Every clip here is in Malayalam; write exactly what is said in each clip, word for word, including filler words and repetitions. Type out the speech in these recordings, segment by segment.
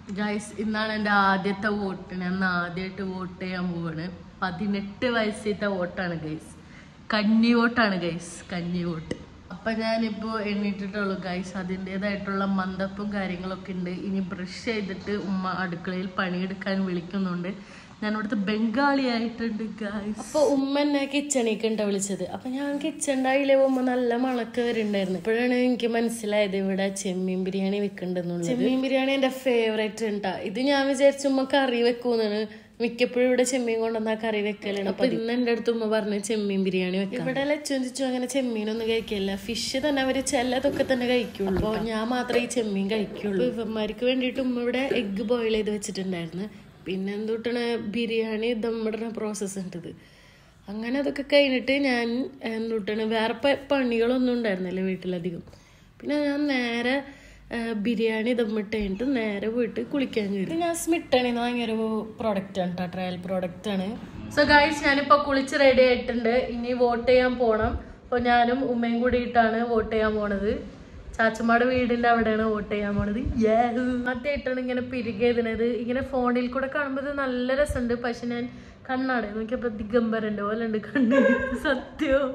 ഗൈസ് ഇന്നാണ് എൻ്റെ ആദ്യത്തെ വോട്ട്. ഞാൻ ആദ്യമായിട്ട് വോട്ട് ചെയ്യാൻ പോവാണ്. പതിനെട്ട് വയസ്സിലത്തെ വോട്ടാണ് ഗൈസ്. കന്നി വോട്ടാണ് ഗൈസ്, കന്നി വോട്ട്. അപ്പം ഞാനിപ്പോൾ എണ്ണീറ്റിട്ടുള്ളൂ ഗൈസ്. അതിൻ്റേതായിട്ടുള്ള മന്ദപ്പും കാര്യങ്ങളൊക്കെ ഉണ്ട്. ഇനി ബ്രഷ് ചെയ്തിട്ട് ഉമ്മ അടുക്കളയിൽ പണിയെടുക്കാൻ വിളിക്കുന്നുണ്ട്. ഞാൻ ഇവിടുത്തെ ബംഗാളി ആയിട്ടുണ്ട് ഗൈസ്. അപ്പോൾ ഉമ്മ എന്നെ കിച്ചണിക്ക് ഉണ്ടാ വിളിച്ചത്. അപ്പം ഞാൻ കിച്ചണിൻ്റെ ഉമ്മ നല്ല മണക്ക് വരുന്നുണ്ടായിരുന്നു. ഇപ്പോഴാണ് എനിക്ക് മനസ്സിലായത് ഇവിടെ ചെമ്മീൻ ബിരിയാണി വെക്കണ്ടെന്നുള്ളത്. ചെമ്മീൻ ബിരിയാണി എൻ്റെ ഫേവറേറ്റ് ഉണ്ടാ. ഇത് ഞാൻ വിചാരിച്ചു ഉമ്മ കറി വെക്കൂന്നാണ്. മിക്കപ്പോഴും ഇവിടെ ചെമ്മീൻ കൊണ്ടുവന്നാ കറി വെക്കലാണ്. അപ്പൊ ഇന്ന് എൻ്റെ അടുത്ത് ഉമ്മ പറഞ്ഞു ചെമ്മീൻ ബിരിയാണി വെക്കാം. ഇവിടെ ലച്ചു അങ്ങനെ ചെമ്മീനൊന്നും കഴിക്കില്ല. ഫിഷ് തന്നെ അവര് ചിലതൊക്കെ തന്നെ കഴിക്കുള്ളൂ. അപ്പോൾ ഞാൻ മാത്രമേ ഈ ചെമ്മീൻ കഴിക്കുള്ളൂ. ഇവന്മാർക്ക് വേണ്ടിയിട്ട് ഉമ്മ ഇവിടെ എഗ്ഗ് ബോയിൽ ചെയ്ത് വെച്ചിട്ടുണ്ടായിരുന്നു. പിന്നെ എന്തുട്ടാണ് ബിരിയാണി ദമ്മിടുന്ന പ്രോസസ്സ് ഉണ്ടത്. അങ്ങനെ അതൊക്കെ കഴിഞ്ഞിട്ട് ഞാൻ എന്തുട്ടാണ് വേറെ പണികളൊന്നും ഉണ്ടായിരുന്നില്ല വീട്ടിലധികം. പിന്നെ ഞാൻ നേരെ ബിരിയാണി ദമ്മിട്ട് കഴിഞ്ഞിട്ട് നേരെ പോയിട്ട് കുളിക്കാൻ കയറി. ഞാൻ സ്മിട്ടണിന്ന് ഭയങ്കര പ്രോഡക്റ്റ് ആണ് കേട്ടോ, ട്രയൽ പ്രോഡക്റ്റ് ആണ്. സോ ഗൈസ് ഞാനിപ്പോൾ കുളിച്ച് റെഡി ആയിട്ടുണ്ട്. ഇനി വോട്ട് ചെയ്യാൻ പോകണം. അപ്പോൾ ഞാനും ഉമ്മയും കൂടിയിട്ടാണ് വോട്ട് ചെയ്യാൻ പോണത്. ചാച്ചമ്മയുടെ വീടിൻ്റെ അവിടെയാണ് വോട്ട് ചെയ്യാൻ പോണത്. ആദ്യമായിട്ടാണ് ഇങ്ങനെ പിരികെഴുതുന്നത്. ഇങ്ങനെ ഫോണിൽ കൂടെ കാണുമ്പോൾ ഇത് നല്ല രസമുണ്ട്. പക്ഷെ ഞാൻ കണ്ണാട് നോക്കിയപ്പോൾ ദിഗംബരൻ്റെ പോലെ ഉണ്ട് കണ്ണ്. സത്യം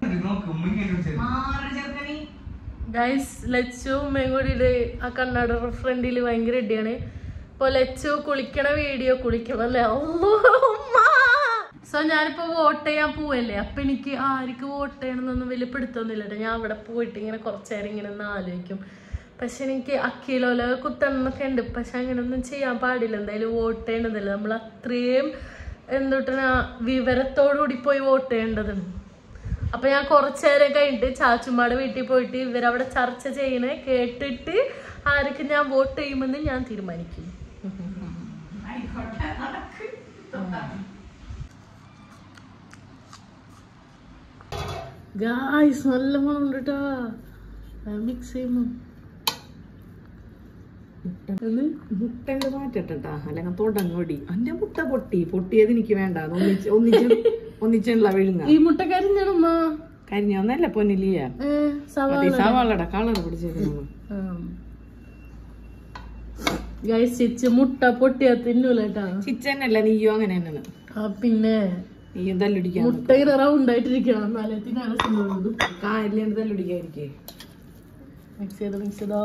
ഗൈസ്. ലച്ചു ഉമ്മയും കൂടിയിട്ട് ആ കണ്ണാട് ഫ്രണ്ടിൽ ഭയങ്കര ഇടിയാണ്. ഇപ്പോൾ ലച്ചു കുളിക്കണ വീഡിയോ കുളിക്കണല്ലേ. സോ ഞാനിപ്പോൾ വോട്ട് ചെയ്യാൻ പോവല്ലേ. അപ്പം എനിക്ക് ആർക്ക് വോട്ട് ചെയ്യണമെന്നൊന്നും വലിയ പിടുത്തൊന്നുമില്ല കേട്ടോ. ഞാൻ അവിടെ പോയിട്ട് ഇങ്ങനെ കുറച്ച് നേരം ഇങ്ങനെ ഒന്ന് ആലോചിക്കും. പക്ഷെ എനിക്ക് അക്കിലോല കുത്തണമെന്നൊക്കെ ഉണ്ട്. പക്ഷെ അങ്ങനെയൊന്നും ചെയ്യാൻ പാടില്ല. എന്തായാലും വോട്ട് ചെയ്യേണ്ടതല്ല. നമ്മൾ അത്രയും എന്തൊട്ടാ വിവരത്തോടുകൂടി പോയി വോട്ട് ചെയ്യേണ്ടതുണ്ട്. അപ്പൊ ഞാൻ കുറച്ചു നേരം കഴിഞ്ഞിട്ട് ചാച്ചുമ്മയുടെ വീട്ടിൽ പോയിട്ട് ഇവരവിടെ ചർച്ച ചെയ്യണേ കേട്ടിട്ട് ആർക്ക് ഞാൻ വോട്ട് ചെയ്യുമെന്ന് ഞാൻ തീരുമാനിക്കും. ഗായ്സ് നല്ല മണം ഉണ്ട് കേട്ടോ. മിക്സ് ചെയ്യുമ്പോ മുട്ട മാറ്റട്ടാ, അല്ലെങ്കിൽ തുടങ്ങൊടി. എന്റെ മുട്ട പൊട്ടി പൊട്ടിയത് എനിക്ക് വേണ്ട. ഒന്നിച്ച് ഒന്നിച്ച് ഒന്നിച്ചുള്ള വിഴുങ്ങ. ഈ മുട്ട കരിഞ്ഞണമ്മ. കരിഞ്ഞൊന്നല്ല പൊന്നിലിയ സവാളയുടെ കളർ പിടിച്ചേക്കുന്നു. മുട്ട പൊട്ടിയാ തിന്നൂലട്ടാ. ചിച്ചനല്ല നീയോ അങ്ങനെ തന്നെയാണ്. പിന്നെ നീയും തല്ലുടിക്കാൻ മുട്ട ഇങ്ങനെ റൗണ്ട് ആയിട്ടിരിക്കണം. എന്നാലേ തിന്നാൻ കായലിന് തല്ലുടിക്കാതിരിക്കേ. മിക്സ് ചെയ്തോ മിക്സ് ചെയ്തോ.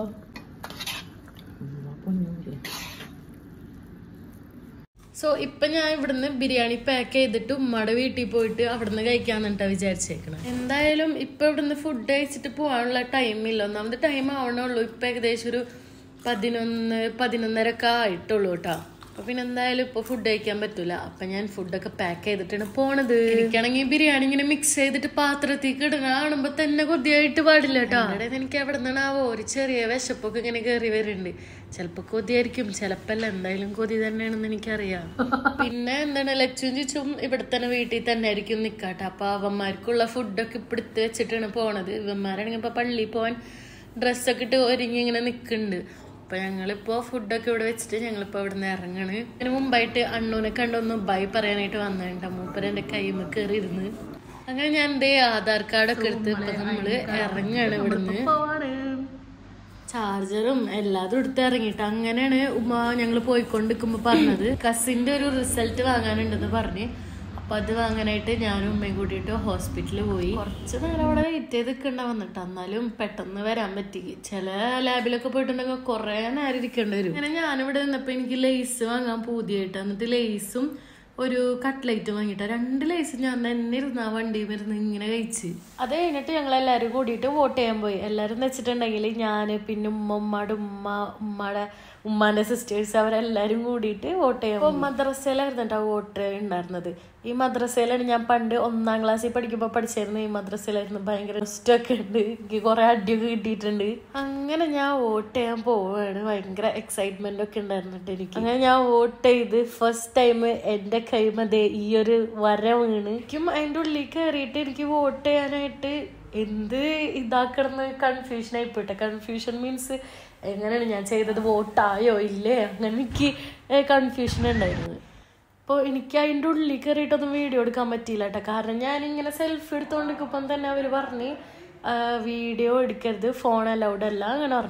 സോ ഇപ്പൊ ഞാൻ ഇവിടുന്ന് ബിരിയാണി പാക്ക് ചെയ്തിട്ട് ഉമ്മയുടെ വീട്ടിൽ പോയിട്ട് അവിടുന്ന് കഴിക്കാന്നിട്ടാ വിചാരിച്ചേക്കണം. എന്തായാലും ഇപ്പൊ ഇവിടുന്ന് ഫുഡ് കഴിച്ചിട്ട് പോകാനുള്ള ടൈമില്ല. ഒന്നാമത് ടൈം ആവണുള്ളൂ. ഇപ്പൊ ഏകദേശം ഒരു പതിനൊന്ന് പതിനൊന്നരക്കെ ആയിട്ടുള്ളൂ കേട്ടോ. അപ്പൊ പിന്നെ എന്തായാലും ഇപ്പൊ ഫുഡ് കഴിക്കാൻ പറ്റൂല. അപ്പൊ ഞാൻ ഫുഡൊക്കെ പാക്ക് ചെയ്തിട്ടാണ് പോണത്. എനിക്കാണെങ്കിൽ ബിരിയാണി ഇങ്ങനെ മിക്സ് ചെയ്തിട്ട് പാത്രത്തിൽ ഇടണ കാണുമ്പോ തന്നെ കൊതിയായിട്ട് പാടില്ല കേട്ടോ. അവിടെ എനിക്ക് എവിടെ നിന്നാവോ ഒരു ചെറിയ വിശപ്പൊക്കെ ഇങ്ങനെ കയറി വരുന്നുണ്ട്. ചിലപ്പോ കൊതിയായിരിക്കും, ചിലപ്പല്ല. എന്തായാലും കൊതി തന്നെയാണെന്ന് എനിക്കറിയാം. പിന്നെ എന്താണ് ലച്ചും ചിച്ചും ഇവിടെ തന്നെ വീട്ടിൽ തന്നെ ആയിരിക്കും നിക്കാട്ടെ. അപ്പൊ അവന്മാർക്കുള്ള ഫുഡൊക്കെ ഇപ്പിടുത്ത് വെച്ചിട്ടാണ് പോണത്. ഇവന്മാരാണെങ്കിൽ ഇപ്പൊ പള്ളിയിൽ പോവാൻ ഡ്രസ്സൊക്കെ ഇട്ട് ഒരുങ്ങി ഇങ്ങനെ നിക്കുന്നുണ്ട്. അപ്പൊ ഞങ്ങളിപ്പോ ഫുഡൊക്കെ ഇവിടെ വെച്ചിട്ട് ഞങ്ങളിപ്പോ ഇവിടെ നിന്ന് ഇറങ്ങണ്. അതിന് മുമ്പായിട്ട് അണ്ണൂനെ കണ്ടൊന്ന് ബൈ പറയാനായിട്ട് വന്നിട്ടുണ്ട്. മൂപ്പര് എന്റെ കൈമ കയറി ഇരുന്ന്. അങ്ങനെ ഞാൻ എന്റെ ആധാർ കാർഡൊക്കെ എടുത്ത് ഇപ്പൊ നമ്മള് ഇറങ്ങാണ് ഇവിടുന്ന്. ചാർജറും എല്ലാതും എടുത്ത് ഇറങ്ങിയിട്ട് അങ്ങനെയാണ് ഉമ്മ ഞങ്ങൾ പോയിക്കൊണ്ടിരിക്കുമ്പോ പറഞ്ഞത് കസിന്റെ ഒരു റിസൾട്ട് വാങ്ങാനുണ്ടെന്ന് പറഞ്ഞ്. അപ്പൊ അത് വാങ്ങാനായിട്ട് ഞാനും ഉമ്മയും കൂട്ടിയിട്ട് ഹോസ്പിറ്റലിൽ പോയി. കുറച്ച് നേരം അവിടെ വെയിറ്റ് ചെയ്ത് നിൽക്കണ്ട വന്നിട്ട്. എന്നാലും പെട്ടെന്ന് വരാൻ പറ്റി. ചില ലാബിലൊക്കെ പോയിട്ടുണ്ടെങ്കിൽ കുറെ നേരം ഇരിക്കേണ്ടി വരും. അങ്ങനെ ഞാനിവിടെ നിന്നപ്പോ എനിക്ക് ലേസ് വാങ്ങാൻ പൂതിയായിട്ട്. എന്നിട്ട് ലേസും ഒരു കട്ട്ലൈറ്റ് വാങ്ങിയിട്ട് രണ്ട് ലേസ് ഞാൻ തന്നെ ഇരുന്ന് ആ വണ്ടിയിൽ ഇരുന്ന് ഇങ്ങനെ കഴിച്ച്. അത് കഴിഞ്ഞിട്ട് ഞങ്ങൾ എല്ലാവരും കൂടിയിട്ട് വോട്ട് ചെയ്യാൻ പോയി. എല്ലാവരും വെച്ചിട്ടുണ്ടെങ്കിൽ ഞാൻ പിന്നെ ഉമ്മ ഉമ്മയുടെ ഉമ്മ ഉമ്മയുടെ ഉമ്മാന്റെ സിസ്റ്റേഴ്സ് അവരെല്ലാരും കൂടിയിട്ട് വോട്ട് ചെയ്യാൻ. അപ്പൊ മദ്രസയിലായിരുന്നു കേട്ടോ വോട്ട് ഉണ്ടായിരുന്നത്. ഈ മദ്രസയിലാണ് ഞാൻ പണ്ട് ഒന്നാം ക്ലാസ്സിൽ പഠിക്കുമ്പോ പഠിച്ചായിരുന്നു. ഈ മദ്രസയിലായിരുന്നു. ഭയങ്കര ഇഷ്ടമൊക്കെ ഉണ്ട്. എനിക്ക് കുറെ അടിയൊക്കെ കിട്ടിയിട്ടുണ്ട്. അങ്ങനെ ഞാൻ വോട്ട് ചെയ്യാൻ പോവാണ്. ഭയങ്കര എക്സൈറ്റ്മെന്റ് ഒക്കെ ഉണ്ടായിരുന്നിട്ട് എനിക്ക്. അങ്ങനെ ഞാൻ വോട്ട് ചെയ്ത് ഫസ്റ്റ് ടൈം എന്റെ കൈമതേ ഈ ഒരു വര വീണ്. എനിക്കും അതിന്റെ ഉള്ളിൽ കയറിയിട്ട് എനിക്ക് വോട്ട് ചെയ്യാനായിട്ട് എന്ത് ഇതാക്കണമെന്ന് കൺഫ്യൂഷൻ ആയിപ്പോട്ടെ. കൺഫ്യൂഷൻ മീൻസ് എങ്ങനെയാണ് ഞാൻ ചെയ്തത്, വോട്ടായോ ഇല്ലേ, അങ്ങനെ എനിക്ക് കൺഫ്യൂഷൻ ഉണ്ടായിരുന്നത്. അപ്പോൾ എനിക്ക് അതിൻ്റെ ഉള്ളിൽ കയറിയിട്ടൊന്നും വീഡിയോ എടുക്കാൻ പറ്റിയില്ല കേട്ടോ. കാരണം ഞാനിങ്ങനെ സെൽഫി എടുത്തുകൊണ്ടിരിക്കുമ്പം തന്നെ അവർ പറഞ്ഞ് വീഡിയോ എടുക്കരുത്, ഫോൺ അലൗഡ് അല്ല അങ്ങനെ പറഞ്ഞു.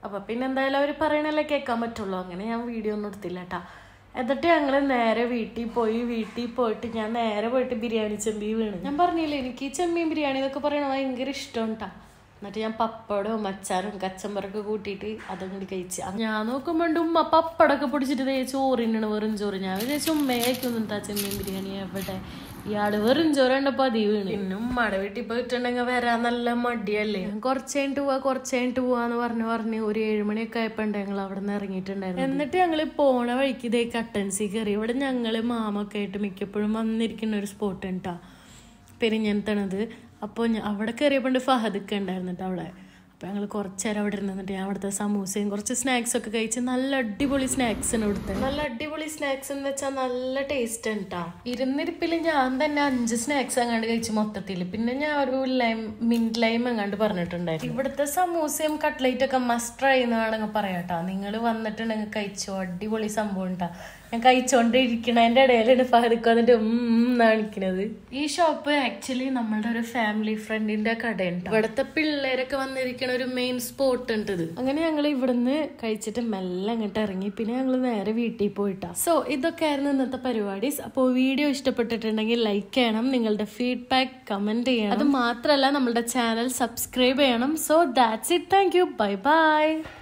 അപ്പൊ പിന്നെ എന്തായാലും അവർ പറയണല്ലേ കേൾക്കാൻ പറ്റുള്ളൂ. അങ്ങനെ ഞാൻ വീഡിയോ ഒന്നും എടുത്തില്ല കേട്ടാ. എന്നിട്ട് ഞങ്ങൾ നേരെ വീട്ടിൽ പോയി. വീട്ടിൽ പോയിട്ട് ഞാൻ നേരെ പോയിട്ട് ബിരിയാണി ചെമ്മീൻ വീണ്. ഞാൻ പറഞ്ഞില്ലേ എനിക്ക് ഈ ചെമ്മീൻ ബിരിയാണി എന്നൊക്കെ പറയണത് ഭയങ്കര ഇഷ്ടം കേട്ടാ. എന്നിട്ട് ഞാൻ പപ്പടവും മച്ചാനും കച്ചമ്പറൊക്കെ കൂട്ടിയിട്ട് അതങ്ങോട്ട് കഴിച്ച്. ഞാൻ നോക്കുമ്പോണ്ട് ഉമ്മ പപ്പടമൊക്കെ പൊടിച്ചിട്ട് തേ ചോറിനാണ് വെറും ചോറ്. ഞാൻ വിചാരിച്ചു ഉമ്മയൊക്കെ ചെമ്മീൻ ബിരിയാണി എവിടെ, ഇയാള് വെറും ചോറ് കണ്ടപ്പോ അതി വീണ്. പിന്നെ ഉമ്മയുടെ വീട്ടിൽ പോയിട്ടുണ്ടെങ്കിൽ വരാൻ നല്ല മടിയല്ലേ. കുറച്ച് കഴിഞ്ഞിട്ട് പോവാ കുറച്ച് കഴിഞ്ഞിട്ട് പോവാന്ന് പറഞ്ഞു പറഞ്ഞ് ഒരു ഏഴുമണിയൊക്കെ ആയപ്പോ ഞങ്ങൾ അവിടെ നിന്ന് ഇറങ്ങിയിട്ടുണ്ടായിരുന്നു. എന്നിട്ട് ഞങ്ങള് പോണ വഴിക്ക് ഇതേ കട്ടൻസി കയറി. ഇവിടെ ഞങ്ങള് മാമൊക്കെ ആയിട്ട് മിക്കപ്പോഴും വന്നിരിക്കുന്ന ഒരു സ്പോട്ട് ഉണ്ടാ പെരിഞ്ഞത്തണത്. അപ്പോൾ അവിടെ കയറിയപ്പോണ്ട് ഫഹദൊക്കെ ഉണ്ടായിരുന്നു കേട്ടോ അവിടെ. അപ്പോൾ ഞങ്ങൾ കുറച്ച് നേരം അവിടെ ഇരുന്നിട്ട് ഞാൻ അവിടുത്തെ സമൂസയും കുറച്ച് സ്നാക്സൊക്കെ കഴിച്ച്. നല്ല അടിപൊളി സ്നാക്സിന് കൊടുത്തത്. നല്ല അടിപൊളി സ്നാക്സ് എന്ന് വെച്ചാൽ നല്ല ടേസ്റ്റ് ഉണ്ടാ. ഇരുന്നിരിപ്പിൽ ഞാൻ തന്നെ അഞ്ച് സ്നാക്സ് അങ്ങാണ്ട് കഴിച്ച് മൊത്തത്തിൽ. പിന്നെ ഞാൻ ഒരു ലൈം മിന്റ് ലൈം അങ്ങാണ്ട് പറഞ്ഞിട്ടുണ്ടായിരുന്നു. ഇവിടുത്തെ സമൂസയും കട്ട്ലൈറ്റ് ഒക്കെ മസ്റ്റ് ട്രൈ എന്ന് വേണമെങ്കിൽ പറയാട്ടോ. നിങ്ങൾ വന്നിട്ടുണ്ടെങ്കിൽ കഴിച്ചോ, അടിപൊളി സംഭവം ഉണ്ടാ. ഞാൻ കഴിച്ചോണ്ടിരിക്കണതിന്റെ ഇടയിലാണ് ഫഹദ് വന്നിട്ട് കാണിക്കുന്നത്. ഈ ഷോപ്പ് ആക്ച്വലി നമ്മളുടെ ഒരു ഫാമിലി ഫ്രണ്ടിന്റെ കടയുണ്ട്. ഇവിടുത്തെ പിള്ളേരൊക്കെ വന്നിരിക്കണ ഒരു മെയിൻ സ്പോട്ട് ഉണ്ട് ഇത്. അങ്ങനെ ഞങ്ങൾ ഇവിടുന്ന് കഴിച്ചിട്ട് മെല്ലെ അങ്ങോട്ട് ഇറങ്ങി. പിന്നെ ഞങ്ങൾ നേരെ വീട്ടിൽ പോയിട്ടാ. സോ ഇതൊക്കെ ആയിരുന്നു ഇന്നത്തെ പരിപാടീസ്. അപ്പോൾ വീഡിയോ ഇഷ്ടപ്പെട്ടിട്ടുണ്ടെങ്കിൽ ലൈക്ക് ചെയ്യണം, നിങ്ങളുടെ ഫീഡ്ബാക്ക് കമന്റ് ചെയ്യണം. അത് മാത്രമല്ല നമ്മളുടെ ചാനൽ സബ്സ്ക്രൈബ് ചെയ്യണം. So that's it. Thank you. Bye by.